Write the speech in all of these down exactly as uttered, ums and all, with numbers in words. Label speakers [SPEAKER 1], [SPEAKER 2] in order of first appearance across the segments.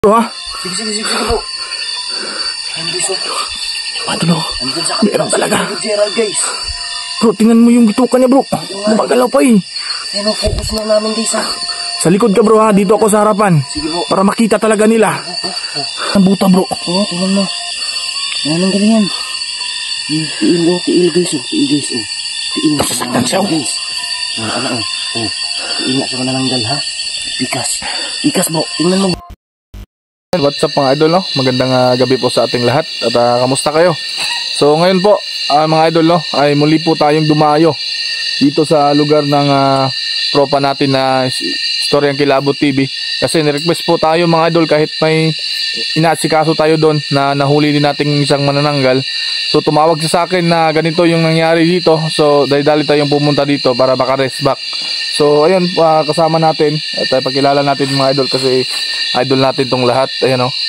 [SPEAKER 1] Bro, ha?
[SPEAKER 2] Sige, sige, sige, sige, bro. Ayun, guys, oh.
[SPEAKER 1] Ano, no?
[SPEAKER 2] Andun sa
[SPEAKER 1] meron talaga.
[SPEAKER 2] Gerald, guys.
[SPEAKER 1] Bro, tingnan mo yung bitukan niya, bro. Magalaw pa eh.
[SPEAKER 2] Ayun, oh, focus na namin, guys, ha.
[SPEAKER 1] Sa likod ka, bro, ha? Dito ako sa harapan.
[SPEAKER 2] Sige, bro.
[SPEAKER 1] Para makita talaga nila. Ang buta, bro.
[SPEAKER 2] Oo, tingnan mo. Nananggal yan. Tiil, oh, tiil, guys, oh. Tiil, guys, oh. Tiil na siya manananggal, guys. Oh, ano, oh. Oh, tiil na siya manananggal, ha. Pikas. Pikas, bro. Tingnan mo.
[SPEAKER 1] What's up mga idol, no? Magandang uh, gabi po sa ating lahat. At uh, kamusta kayo? So ngayon po, uh, mga idol, no? Ay muli po tayong dumayo dito sa lugar ng uh, tropa natin na Storyang Kilabot T V. Kasi nirequest po tayo mga idol kahit may inaasikaso tayo doon na nahuli din nating isang manananggal. So tumawag siya sa akin na ganito yung nangyari dito. So dali-dali tayong pumunta dito para maka-rest back. So ayun, uh, kasama natin at uh, pagkilala natin mga idol kasi idol natin tong lahat. Ayan, oh.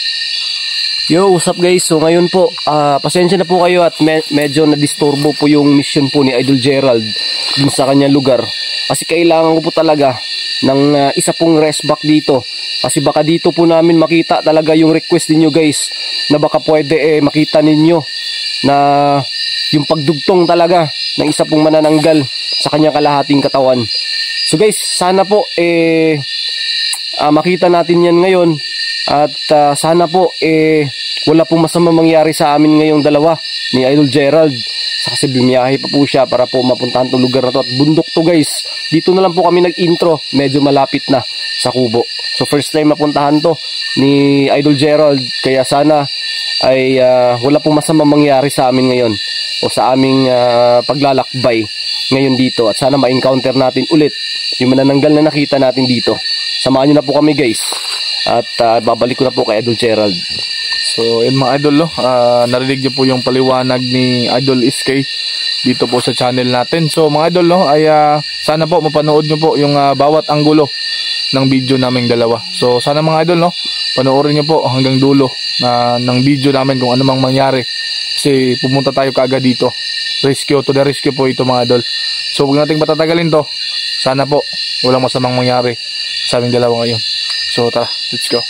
[SPEAKER 2] Yo, what's up guys? So ngayon po, uh, pasensya na po kayo at me medyo na-disturbo po yung mission po ni Idol Gerald dun sa kanyang lugar. Kasi kailangan ko po talaga ng uh, isa pong rest back dito. Kasi baka dito po namin makita talaga yung request niyo guys na baka pwede eh makita ninyo na yung pagdugtong talaga ng isa pong manananggal sa kanyang kalahating katawan. So guys, sana po eh uh, makita natin yan ngayon at uh, sana po eh wala pong masama mangyari sa amin ngayong dalawa ni Idol Gerald. Kasi bumiyahe pa po siya para po mapuntahan itong lugar na to at bundok to guys. Dito na lang po kami nag-intro, medyo malapit na sa Kubo. So first time mapuntahan to ni Idol Gerald, kaya sana ay uh, wala pong masama mangyari sa amin ngayon o sa aming uh, paglalakbay ngayon dito at sana ma-encounter natin ulit yung manananggal na nakita natin dito. Samahan nyo na po kami guys at uh, babalik ko na po kay Idol Gerald.
[SPEAKER 1] So yun mga idol, no? uh, narinig nyo po yung paliwanag ni Idol S K dito po sa channel natin. So mga idol, no? ay uh, sana po mapanood nyo po yung uh, bawat anggulo ng video naming dalawa. So sana mga idol, no? panoorin nyo po hanggang dulo na, ng video namin kung ano mang mangyari. Kasi pumunta tayo kaagad dito. Rescue to the rescue po ito mga idol. So huwag nating matatagalin to. Sana po walang masamang mangyari sa aming dalawa ngayon. So tara, let's go.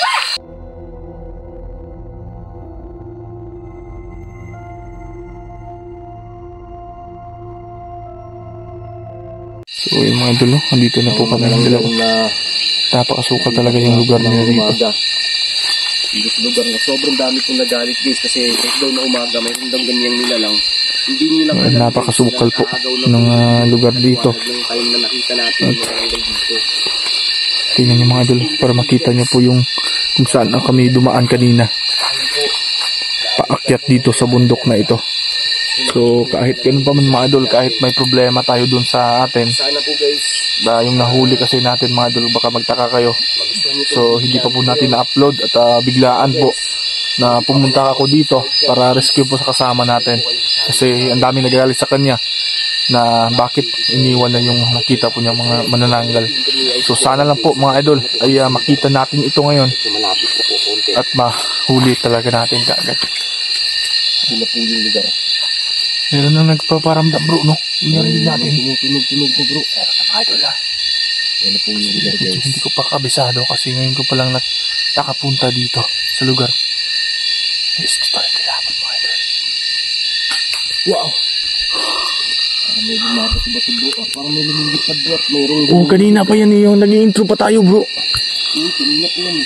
[SPEAKER 1] So yung mga idol, no? Andito na po kami ng dalawa. Napakasukal talaga yung lugar nila dito.
[SPEAKER 2] Dito sa lugar na sobrang dami pong nagalit guys kasi kahit daw na umaga mayroon daw ganyang nila lang. Hindi nyo lang
[SPEAKER 1] alam. Napakasukal po ng uh, lugar dito.
[SPEAKER 2] Time na nakita natin yung mga dito.
[SPEAKER 1] Tingnan nyo mga idol para makita nyo po yung kung saan kami dumaan kanina. Paakyat dito sa bundok na ito. So kahit ganun pa man mga idol, kahit may problema tayo dun sa atin,
[SPEAKER 2] sana po guys,
[SPEAKER 1] ba, yung nahuli kasi natin mga idol, baka magtaka kayo. So hindi pa po natin na-upload at uh, biglaan po na pumunta ako dito para rescue po sa kasama natin. Kasi ang daming nagagalit sa kanya na bakit iniwan na yung nakita po niya mga manananggal. So sana lang po mga idol ay uh, makita natin ito ngayon at mahuli talaga natin kaagad.
[SPEAKER 2] Sila po yung lugar.
[SPEAKER 1] Meron na nagpaparamdam bro, no? Meron natin.
[SPEAKER 2] Tunog-tunog na bro.
[SPEAKER 1] Meron na mga idol ah.
[SPEAKER 2] Sila po yung lugar guys.
[SPEAKER 1] Hindi ko pa kabisado kasi ngayon ko palang nakapunta dito sa lugar. Yes, Storyang Kilabot mga idol.
[SPEAKER 2] Wow! Parang may lumabas ba ito bro? Parang may lumilipad bro at mayroong...
[SPEAKER 1] Oo, kanina pa yan yung nag-i-intro pa tayo bro.
[SPEAKER 2] Oo, kanina po yan eh.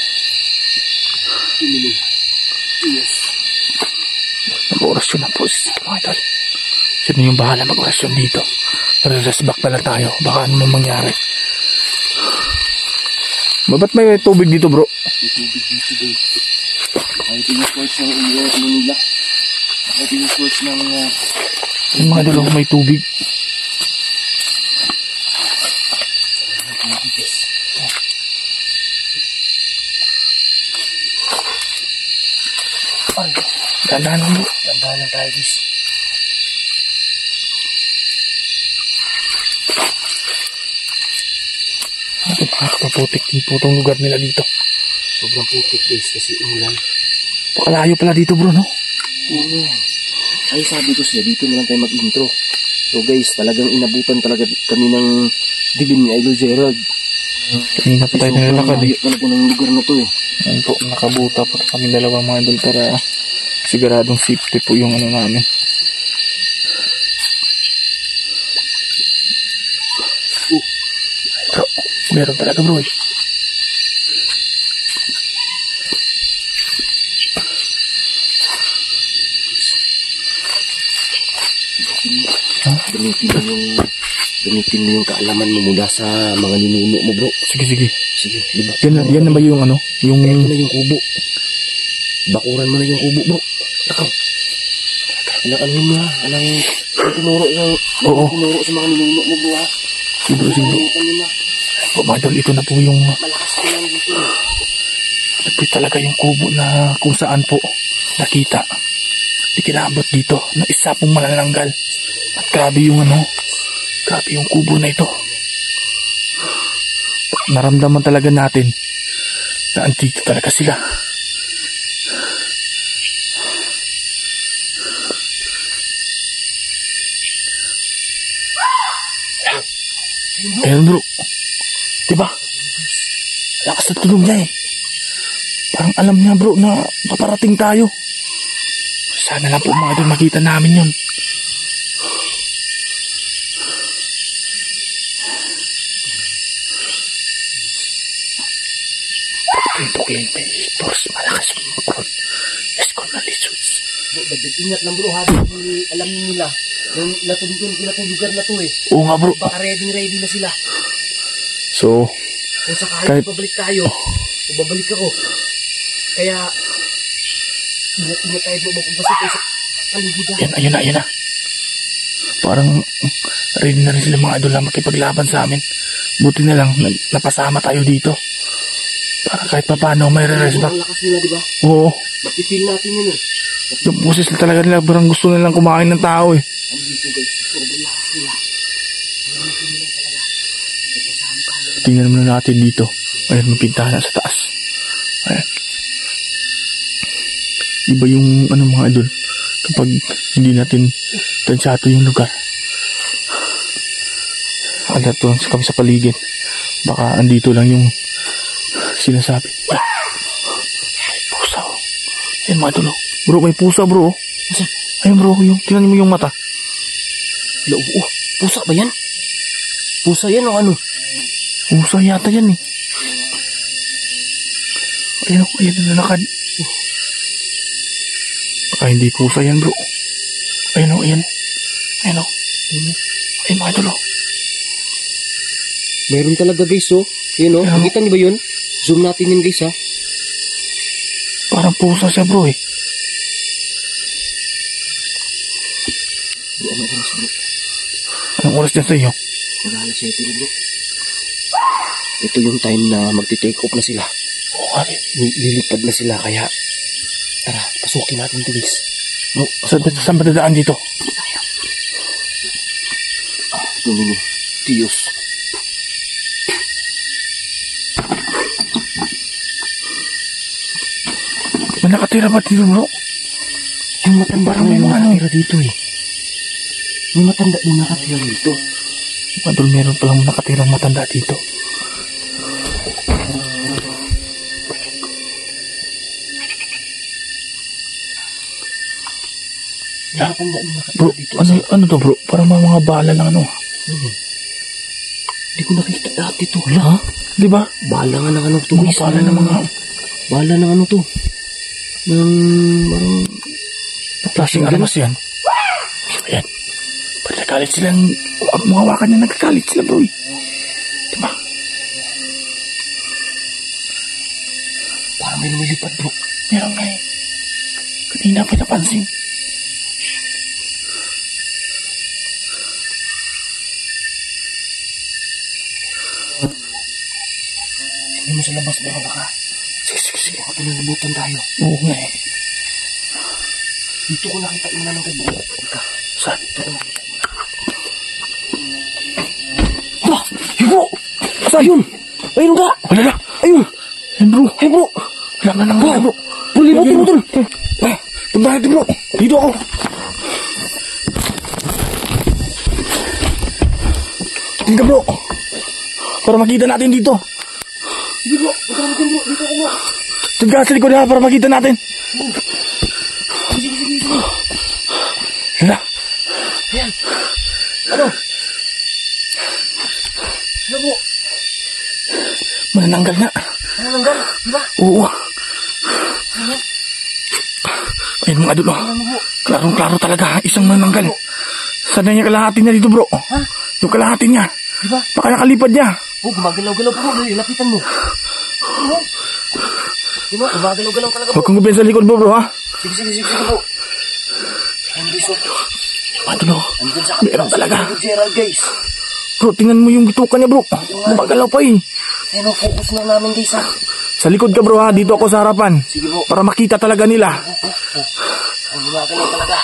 [SPEAKER 2] Kanina. Yes.
[SPEAKER 1] Mag-orasyon na po mga idol. Sino yung bahala mag-orasyon dito? Re-rest back pala tayo. Baka ano mang mangyari. Ba't may tubig dito bro?
[SPEAKER 2] May tubig dito bro. Kahit yung source ng ulo ano nila. Kahit yung source ng... Uh,
[SPEAKER 1] yung mga idol may tubig.
[SPEAKER 2] Ay,
[SPEAKER 1] dandahan lang bro.
[SPEAKER 2] dandahan lang tayo guys.
[SPEAKER 1] Napakaputik din po itong lugar nila dito.
[SPEAKER 2] Sobrang putik guys kasi umulan.
[SPEAKER 1] Pakalayo pala dito bro, no?
[SPEAKER 2] Oo. Ay sabi ko siya, dito na lang tayo mag-intro. So guys, talagang inabutan talaga kami ng dilim ni Idol Gerald.
[SPEAKER 1] Kanina pa tayo nilalakad eh.
[SPEAKER 2] Talaga ng lugar na to eh.
[SPEAKER 1] Ayun po, nakabuta po kami dalawang mga idol para siguradong safety po yung ano namin.
[SPEAKER 2] Oh.
[SPEAKER 1] Bro, meron talaga bro eh.
[SPEAKER 2] Gamitin mo yung gamitin mo yung kaalaman mo mula sa mga ninuno mo, bro.
[SPEAKER 1] Sige, sige.
[SPEAKER 2] Sige, diba?
[SPEAKER 1] Yan, na- yan na ba yung ano? Yung...
[SPEAKER 2] Ito na yung kubo. Bakuran mo na yung kubo, bro. Lakaw. Anak, ano mo ha? Alang tinuro yung...
[SPEAKER 1] Oo.
[SPEAKER 2] Tinuro sa mga ninuno mo, bro ha?
[SPEAKER 1] Sige bro, sige bro. Po, mga idol, ito na po yung...
[SPEAKER 2] Malakas ko lang dito.
[SPEAKER 1] Ito po talaga yung kubo na kung saan po nakita. Ikinabot dito na isa pong manananggal. At grabe yung ano, grabe yung kubo na ito. Naramdaman talaga natin na andito talaga sila. Ayun bro, diba? Lakas na tulog niya eh. Parang alam niya bro na paparating tayo. Sana lang po mga idol makita namin yun. Tukin may force malakas yung eskol na lisus.
[SPEAKER 2] Ingat lang bro ha. Alam nila. Yung natundun ko na itong lugar na to eh.
[SPEAKER 1] Oo nga bro.
[SPEAKER 2] Baka ready ready na sila.
[SPEAKER 1] So,
[SPEAKER 2] kung sakali
[SPEAKER 1] kahit...
[SPEAKER 2] babalik tayo, kung babalik ako. Kaya, ingat-ingat tayo bro. Magpapasok tayo sa paligid.
[SPEAKER 1] Yan, ayun na, ayun na. Parang ready na rin sila mga idol na makipaglaban sa amin. Buti na lang, napasama tayo dito. Para kahit pa paano, may re-rest back.
[SPEAKER 2] Ang lakas nila, di ba?
[SPEAKER 1] Oo.
[SPEAKER 2] Mapifeel natin yun eh.
[SPEAKER 1] Yung boses talaga nila, parang gusto nilang kumain ng tao eh.
[SPEAKER 2] Andito guys, sobrang lakas nila.
[SPEAKER 1] Tingnan muna natin dito. Ayan, may pintahan sa taas. Ayan. Iba yung ano mga idol, kapag hindi natin tansyato yung lugar. Agad to kami sa paligid. Baka andito lang yung sinasabi. Wala. May pusa oh. Ayan mga idol oh. Bro, may pusa bro oh. Ayun bro, yung, tingnan mo yung mata.
[SPEAKER 2] Hello, oh, pusa ba yan? Pusa yan o ano?
[SPEAKER 1] Pusa yata yan eh. Ayun oh, ayun na nakad. Baka hindi pusa yan bro. Ayun oh, ayun. Ayun oh. Ayun mga idol oh.
[SPEAKER 2] Meron talaga guys oh. Yun oh,
[SPEAKER 1] Ayun,
[SPEAKER 2] nakita niyo ba yun? Zoom natin yun guys ha.
[SPEAKER 1] Parang pusa siya bro eh.
[SPEAKER 2] Bro, ano oras bro?
[SPEAKER 1] Anong oras dyan sa iyo?
[SPEAKER 2] Mag-alas siyete na bro. Ito yung time na magti-take off na sila.
[SPEAKER 1] Oo nga rin.
[SPEAKER 2] Lilipad na sila kaya tara, pasukin natin ito guys.
[SPEAKER 1] Bro, saan, saan ba dadaan dito?
[SPEAKER 2] Ah, ito nini. Tiyos.
[SPEAKER 1] May nakatira ba dito bro?
[SPEAKER 2] Yung matanda
[SPEAKER 1] Parang
[SPEAKER 2] na
[SPEAKER 1] may
[SPEAKER 2] yung
[SPEAKER 1] mga
[SPEAKER 2] nakatira dito eh. May matanda yung nakatira dito.
[SPEAKER 1] Madol, meron palang nakatirang matanda dito.
[SPEAKER 2] May matanda yung nakatira
[SPEAKER 1] Bro,
[SPEAKER 2] dito.
[SPEAKER 1] ano, ano to bro? Parang mga, mga bala lang ano.
[SPEAKER 2] Hmm. Hindi ko nakita dati to.
[SPEAKER 1] Ha? Di ba?
[SPEAKER 2] Bala nga ng ano to.
[SPEAKER 1] Mga
[SPEAKER 2] guys.
[SPEAKER 1] bala ng mga
[SPEAKER 2] Bala ng ano to. Ng parang
[SPEAKER 1] klaseng armas yan. Ayan. Pag nagalit silang, mga wakan niya nagkakalit sila bro eh. Di ba?
[SPEAKER 2] parang may lumilipad bro.
[SPEAKER 1] Meron nga eh. Kanina pa napansin.
[SPEAKER 2] Tingnan mo sa labas baka baka.
[SPEAKER 1] Sige, sige, sige.
[SPEAKER 2] Baka pinalibutan tayo.
[SPEAKER 1] Oo nga eh.
[SPEAKER 2] Dito ko nakita yung nanong bro. Ika.
[SPEAKER 1] Saan?
[SPEAKER 2] Dito ko nakita.
[SPEAKER 1] Bro! Hey bro!
[SPEAKER 2] Asa yun? Ayun ka!
[SPEAKER 1] Wala na!
[SPEAKER 2] Ayun!
[SPEAKER 1] Hey bro!
[SPEAKER 2] Hey bro!
[SPEAKER 1] Wala na lang bro!
[SPEAKER 2] Bro, libutin mo dun!
[SPEAKER 1] Ah, tanda natin bro! Dito ako! Tingnan bro! Para makita natin dito! Diyan ka sa likod ha, para makita natin.
[SPEAKER 2] Sige, sige, sige.
[SPEAKER 1] Yan na.
[SPEAKER 2] Ayan. Ano? Ano po?
[SPEAKER 1] Manananggal na.
[SPEAKER 2] Manananggal? Diba?
[SPEAKER 1] Oo.
[SPEAKER 2] Ano?
[SPEAKER 1] Ayun mga idol.
[SPEAKER 2] Ano po?
[SPEAKER 1] Klarong-klaro talaga. Isang manananggal. Sana niya kalahati niya dito bro.
[SPEAKER 2] Ha?
[SPEAKER 1] Yung kalahati niya.
[SPEAKER 2] Diba?
[SPEAKER 1] Baka nakalipad niya.
[SPEAKER 2] Oh, gumagalaw-galaw po. Dali, lapitan mo. Ano? Diba? Gumagalaw-galaw talaga po.
[SPEAKER 1] Huwag kang gupin sa likod mo bro ha.
[SPEAKER 2] Sige, sige, sige, sige po. Ayun guys, oh.
[SPEAKER 1] Mga idol.
[SPEAKER 2] Andun sa
[SPEAKER 1] Meron talaga.
[SPEAKER 2] Idol Gerald guys.
[SPEAKER 1] Bro, tingnan mo yung bitukan niya bro. Gumagalaw pa eh.
[SPEAKER 2] Ayun, oh, focus na namin guys ha.
[SPEAKER 1] Sa likod ka bro ha. Dito ako sa harapan.
[SPEAKER 2] Sige po.
[SPEAKER 1] Para makita talaga nila.
[SPEAKER 2] Oh, oh, oh. Ang gumagalaw talaga.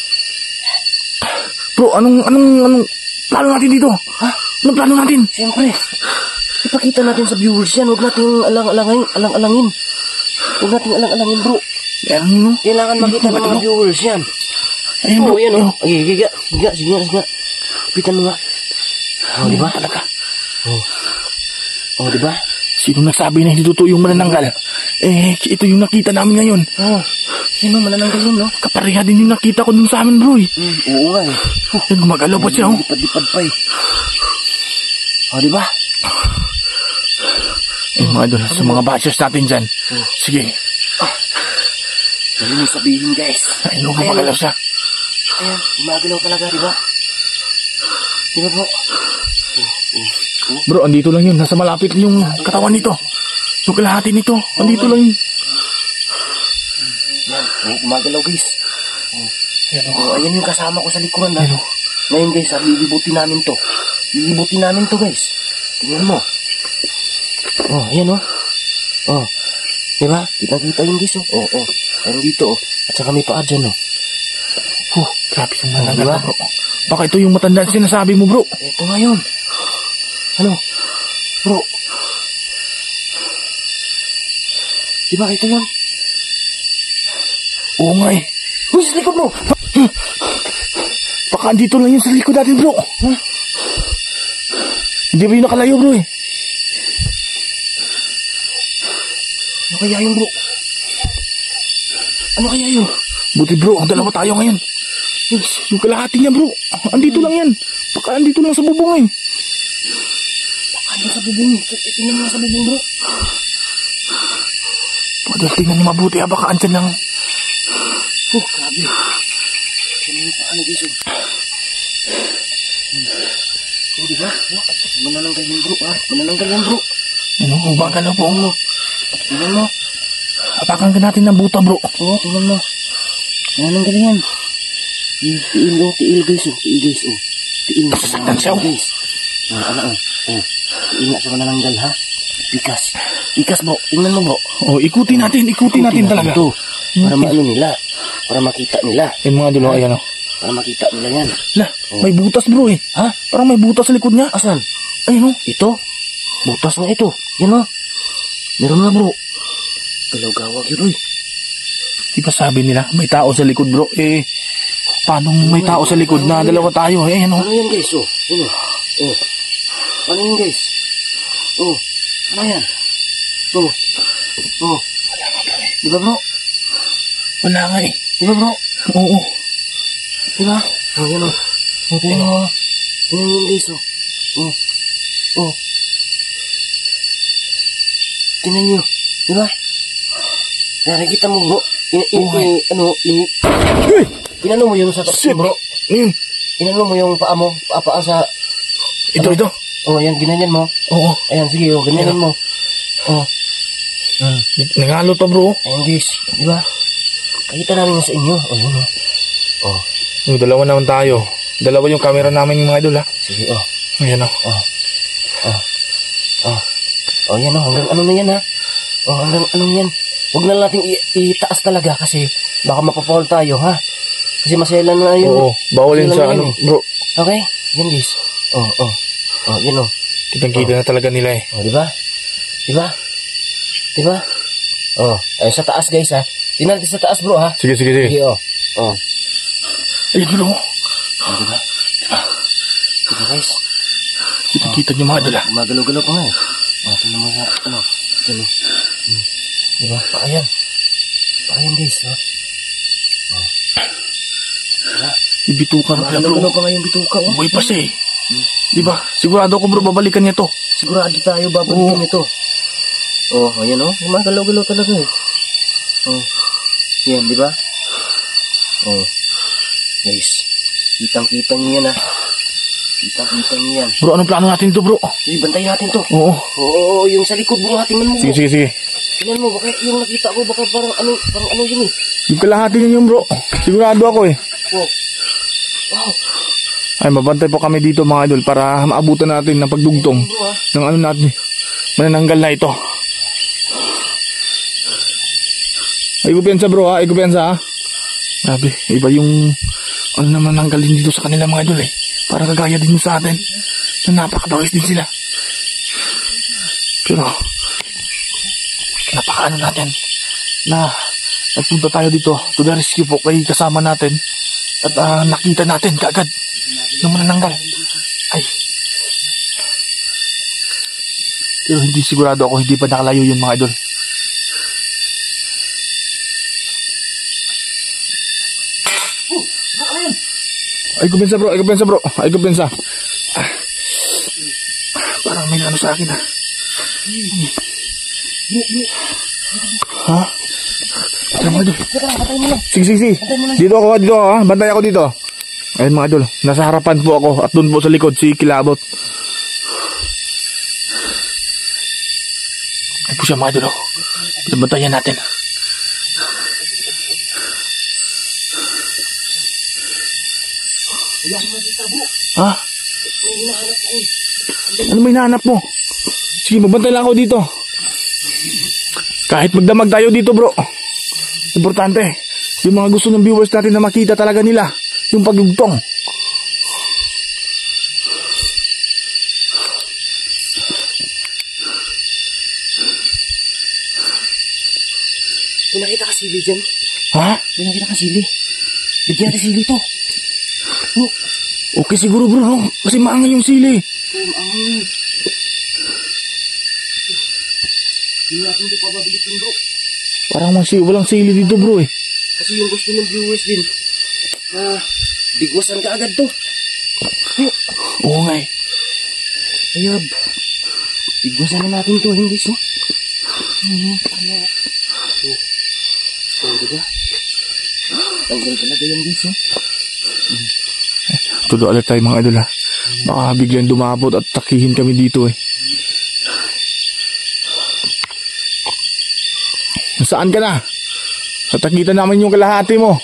[SPEAKER 1] Bro, anong, anong, anong plano natin dito?
[SPEAKER 2] Ha?
[SPEAKER 1] Anong plano natin?
[SPEAKER 2] Siyempre, ipakita natin sa viewers yan. Huwag natin alang-alangin. Alang-alangin. Huwag natin alang-alangin bro.
[SPEAKER 1] Meron yun oh.
[SPEAKER 2] Kailangan makita ng mga viewers yan.
[SPEAKER 1] Ayun bro.
[SPEAKER 2] Oo, yan oh. Ay, giga, giga, sige nga, sige nga. Pitan mo nga. Oh, di ba?
[SPEAKER 1] Talaga.
[SPEAKER 2] Oh. Oh, di ba?
[SPEAKER 1] Sino nagsabi na hindi totoo yung manananggal? Eh, ito yung nakita namin ngayon.
[SPEAKER 2] Oh. Yan oh, manananggal yun, no?
[SPEAKER 1] Kapareha din yung nakita ko dun sa amin bro eh.
[SPEAKER 2] Mm, oo nga eh. Oh,
[SPEAKER 1] Yan, gumagalaw pa siya oh.
[SPEAKER 2] lipad-lipad pa eh. Oh, di ba?
[SPEAKER 1] Eh mga idol, sa mga bashers natin dyan.
[SPEAKER 2] Oh.
[SPEAKER 1] Sige.
[SPEAKER 2] Ano mo sabihin guys?
[SPEAKER 1] Ayun, gumagalaw siya.
[SPEAKER 2] Ayan, gumagalaw talaga, di ba? Di ba bro? Oh, oh, oh.
[SPEAKER 1] Bro, andito lang yun. Nasa malapit yung katawan nito. Yung kalahati nito. Andito lang yun.
[SPEAKER 2] Yan, oh, gumagalaw guys. Oh.
[SPEAKER 1] Ayan
[SPEAKER 2] Oh, ayan yung kasama ko sa likuran ha.
[SPEAKER 1] Ayan, oh.
[SPEAKER 2] Ngayon guys, ha, lilibutin namin to. Lilibutin namin to guys. Tingnan mo. Oh, ayan oh. Oh. Diba? Kita-kita yun guys oh. Oh, oh. Ayan dito oh. At saka may paa dyan oh.
[SPEAKER 1] Huh, grabe yung manananggal
[SPEAKER 2] diba?
[SPEAKER 1] bro. Baka ito yung matanda na sinasabi mo bro.
[SPEAKER 2] Ito nga yun. Ano? Bro. Diba ito yun?
[SPEAKER 1] Oo nga eh.
[SPEAKER 2] Uy, sa likod mo!
[SPEAKER 1] Baka andito lang yun sa likod natin bro.
[SPEAKER 2] Huh?
[SPEAKER 1] Hindi ba yung nakalayo bro eh?
[SPEAKER 2] Ano kaya yun bro? Ano kaya yun?
[SPEAKER 1] Buti bro, ang dalawa tayo ngayon. Yung kalahati niya bro. Andito lang yan. Baka andito lang sa bubong eh.
[SPEAKER 2] Baka ano sa bubong? Tingnan mo sa bubong bro.
[SPEAKER 1] Pwede tingnan niyo mabuti ha. Baka andyan lang.
[SPEAKER 2] Oh, grabe. Tingnan mo pa ano guys oh. Oh, diba? Oh, manananggal yan bro ha. Manananggal yan bro.
[SPEAKER 1] Ano, ang bagalaw po mo.
[SPEAKER 2] Tingnan mo.
[SPEAKER 1] Apakan ka natin ng buta bro.
[SPEAKER 2] Oo, tingnan mo. Manananggal yan. Hmm, tiil oh, tiil guys oh. Tiil guys oh. Tiil na sa
[SPEAKER 1] Sasaktan siya, oh.
[SPEAKER 2] guys. Oh, ano oh. Oh, tiil na sa manananggal ha. Ikas. Ikas bro. Tingnan mo bro.
[SPEAKER 1] Oh, ikutin natin. Ikutin natin talaga.
[SPEAKER 2] Ito. Para maano nila. Para makita nila.
[SPEAKER 1] Yan mga dulo, ayan o.
[SPEAKER 2] Para makita nila yan.
[SPEAKER 1] Lah, may butas bro eh.
[SPEAKER 2] Ha?
[SPEAKER 1] Parang may butas sa likod niya.
[SPEAKER 2] Asan?
[SPEAKER 1] Ayun o.
[SPEAKER 2] Ito? Butas nga ito. Yan o. Meron na bro. Galaw-gawag yun oy.
[SPEAKER 1] Di ba sabi nila, may tao sa likod bro. Eh, paano may tao sa likod na dalawa tayo? Eh, ayan o.
[SPEAKER 2] Ano yan guys? Oh, yan o. Oh. Ano yan guys? Oh. Ano yan? Oh. Oh.
[SPEAKER 1] Wala nga bro eh.
[SPEAKER 2] Di ba bro?
[SPEAKER 1] Wala nga eh.
[SPEAKER 2] Di ba bro?
[SPEAKER 1] Oo.
[SPEAKER 2] Di ba? Oh, yan o. Oh, tingnan mo. Tingnan mo guys oh. Oh. Oh. Tingnan nyo. Di ba? Nakikita mo bro. In, in,
[SPEAKER 1] Oh,
[SPEAKER 2] in, ano, in,
[SPEAKER 1] Uy!
[SPEAKER 2] inano mo yung sa taas
[SPEAKER 1] Shit!
[SPEAKER 2] mo bro.
[SPEAKER 1] Ayun.
[SPEAKER 2] Inano mo yung paa mo. Paa, paa sa...
[SPEAKER 1] Ito, ito.
[SPEAKER 2] Oh, yan. Ginanyan mo.
[SPEAKER 1] Oo.
[SPEAKER 2] Ayan, sige. Oh, ganyanin mo. Oh. Hmm.
[SPEAKER 1] Nangalo to bro.
[SPEAKER 2] Ayan guys. Di ba? Nakita namin sa inyo. Oh, yun oh. Oh.
[SPEAKER 1] Yung dalawa naman tayo. Dalawa yung camera namin yung mga idol ha.
[SPEAKER 2] Sige oh.
[SPEAKER 1] Ayan o.
[SPEAKER 2] Oh. Oh. Oh. Oh, yan oh. Hanggang ano na yan ha. Oh, hanggang ano yan. Huwag na natin i- itaas talaga kasi baka mapapaul tayo ha. Kasi masela na yun.
[SPEAKER 1] Oo. Bawal yun sa
[SPEAKER 2] Masela na
[SPEAKER 1] ano
[SPEAKER 2] yun, eh.
[SPEAKER 1] bro.
[SPEAKER 2] Okay? Yan guys. Oh, oh. Oh, yan oh.
[SPEAKER 1] Kitang-kita na talaga nila eh.
[SPEAKER 2] Oh, di ba? Di ba? Di ba? Oh, ay sa taas guys ha. Tingnan natin sa taas bro ha.
[SPEAKER 1] Sige, sige, sige.
[SPEAKER 2] Sige oh. Oh.
[SPEAKER 1] Ayun bro.
[SPEAKER 2] Oh, di ba? Di ba guys?
[SPEAKER 1] Kita-kita niyo mga idol ha.
[SPEAKER 2] Gumagalaw-galaw pa nga eh. Oh, tingnan mo sa ano. Ano. Hmm. Diba? Baka yan. Baka yan guys, ha? Oh. Diba?
[SPEAKER 1] Yung bituka na kaya bro.
[SPEAKER 2] Ano pa nga yung bituka, oh?
[SPEAKER 1] Buhay pa siya eh. Diba? Sigurado ako bro, babalikan niya to.
[SPEAKER 2] Sigurado tayo babalikan ito. Oh, ayan oh. Gumagalaw-galaw talaga eh. Oh. Yan, di ba? Oh. Guys. Kitang-kita niyo yan ah. Kitang-kita niyo yan.
[SPEAKER 1] Bro, anong plano natin to bro?
[SPEAKER 2] Sige, bantayin natin to.
[SPEAKER 1] Oo.
[SPEAKER 2] Oo, yung sa likod mo, tingnan mo.
[SPEAKER 1] Sige, sige, sige.
[SPEAKER 2] Tingnan mo, baka yung nakita ko, baka parang ano, parang ano yun eh.
[SPEAKER 1] Yung kalahati niya yung bro. Sigurado ako eh.
[SPEAKER 2] Oh. Wow.
[SPEAKER 1] Ay, mabantay po kami dito mga idol para maabutan natin ng pagdugtong ng ano natin. Manananggal na ito. Ay, kumpiyansa bro ha. Ay, kumpiyansa ha. Grabe, iba yung ano naman nanggalin dito sa kanila mga idol eh. Para kagaya din sa atin. Na napakadawis din sila. Pero, napakaano natin na nagpunta tayo dito to the rescue po kay kasama natin at uh, nakita natin kaagad yung manananggal. Ay. Pero hindi sigurado ako, hindi pa nakalayo yun mga idol. Ay kumpensa bro, ay kumpensa bro, ay kumpensa. Ah, parang may ano sa akin ha. Ha? Ay mga idol. Sige, sige, sige. Dito ako, dito ako ha. Bantay ako dito. Ayun mga idol, nasa harapan po ako at doon po sa likod si Kilabot. Ay po siya mga idol. Bantayan natin. Ha? Ano may hinahanap mo? Sige, magbantay lang ako dito. Kahit magdamag tayo dito bro. Importante, yung mga gusto ng viewers natin na makita talaga nila yung pagdugtong.
[SPEAKER 2] May nakita ka sili dyan?
[SPEAKER 1] Ha?
[SPEAKER 2] May nakita ka sili? Bigyan natin sili to. Oh.
[SPEAKER 1] Okay siguro bro, no? Kasi maangay yung sili.
[SPEAKER 2] Oh, maangay. Hindi natin ito pababilikin bro.
[SPEAKER 1] Parang masi walang sili dito bro eh.
[SPEAKER 2] Kasi yung gusto ng viewers din na bigwasan ka agad to. Oh.
[SPEAKER 1] Oo nga eh.
[SPEAKER 2] Ayab. Bigwasan na natin to, hindi so? Hmm, ano? Oh. Oh, diba? Tanggal talaga yan, guys, oh. Hmm.
[SPEAKER 1] Todo alert tayo mga idol ha. Baka biglang dumabot at takihin kami dito eh. Saan ka na? Tatakita namin yung kalahati mo.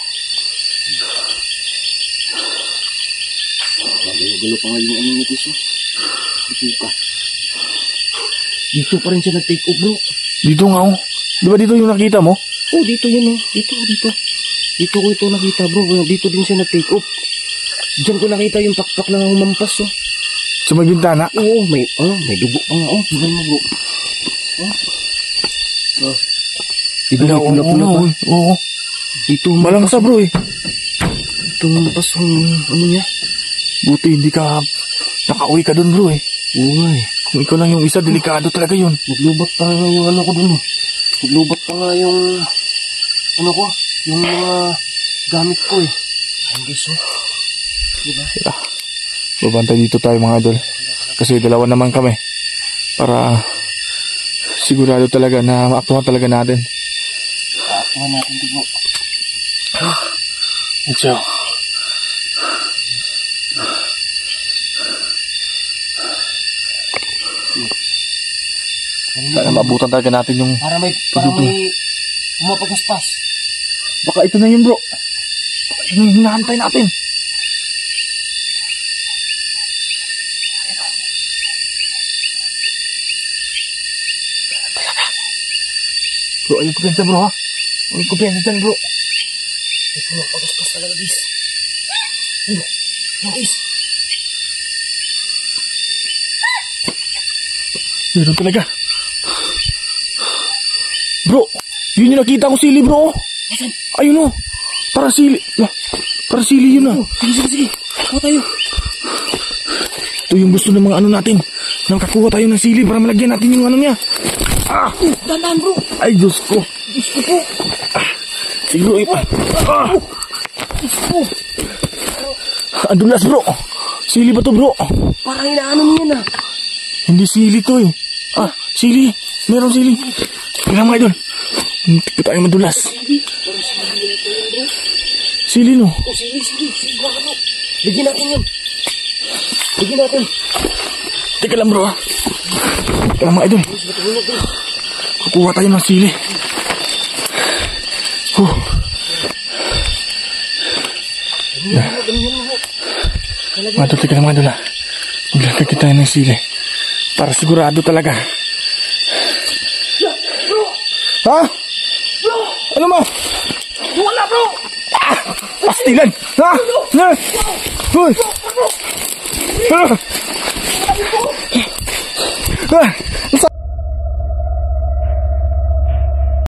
[SPEAKER 2] Gulo pa nga yung ano nito so. Dito ka. Dito pa rin siya nag-take off bro.
[SPEAKER 1] Dito nga oh. Di ba dito yung nakita mo?
[SPEAKER 2] Oh dito yun oh. Dito dito. Dito ko ito nakita bro. Dito din siya nag-take off. Diyan ko nakita yung pakpak na humampas oh.
[SPEAKER 1] Sa may bintana?
[SPEAKER 2] Oo may, oh, may dugo pa nga oh. Diba mo bro? Oh. Oh. Diba may pula-pula pa?
[SPEAKER 1] Oo.
[SPEAKER 2] Dito
[SPEAKER 1] malangsa bro eh.
[SPEAKER 2] Ito humampas yung ano niya.
[SPEAKER 1] Buti hindi ka nakauwi ka dun bro eh.
[SPEAKER 2] Oo nga eh.
[SPEAKER 1] Kung ikaw lang yung isa, delikado talaga yun.
[SPEAKER 2] Naglubat pa nga yung ano ko dun eh. Naglubat pa nga yung ano ko, yung mga gamit ko eh. Ayun guys oh. Diba?
[SPEAKER 1] Yeah. Babantay dito tayo mga idol. Kasi dalawa naman kami. Para sigurado talaga na maaktuhan talaga natin.
[SPEAKER 2] Maaktuhan natin dugo.
[SPEAKER 1] Medyo. Sana maabutan talaga natin yung
[SPEAKER 2] para may, para may umapagaspas.
[SPEAKER 1] Baka ito na yun bro. Baka ito yung hinahantay natin. Bro, ayun kumpiyansa bro ha. Ayun kumpiyansa dyan bro.
[SPEAKER 2] Ito umapagaspas talaga guys. Ayun. Ayun guys.
[SPEAKER 1] Meron talaga. Bro, yun yung nakita ko sili bro. Ayun o. Para sili. Para sili yun ah.
[SPEAKER 2] Sige, sige, sige. Kuha tayo.
[SPEAKER 1] Ito yung gusto ng mga ano natin. Nang kakuha tayo ng sili para malagyan natin yung ano niya. Ah!
[SPEAKER 2] Dandan bro.
[SPEAKER 1] Ay, Diyos ko.
[SPEAKER 2] Diyos ko po.
[SPEAKER 1] Ah! Sige bro, ipa. Ah!
[SPEAKER 2] Diyos ko.
[SPEAKER 1] Ang dulas bro. Sili ba to bro?
[SPEAKER 2] Parang inaano niya na.
[SPEAKER 1] Hindi sili to eh. Ah, sili. Meron sili. Tingnan mga idol. Hindi pa tayo madulas. Sili no?
[SPEAKER 2] Oh, sili, sili. Sili ba ano? Bigyan natin yan. Bigyan natin.
[SPEAKER 1] Teka lang bro ah. Teka lang mga idol. Kukuha tayo ng sili. Huh. Mga idol, teka lang mga idol ah. Maglagay tayo ng sili. Para sigurado talaga. Ha?
[SPEAKER 2] Bro!
[SPEAKER 1] Ano mo?
[SPEAKER 2] Wala bro!
[SPEAKER 1] Ah! Pastilan! Ha? Ha? Hoy! Ah! Ah!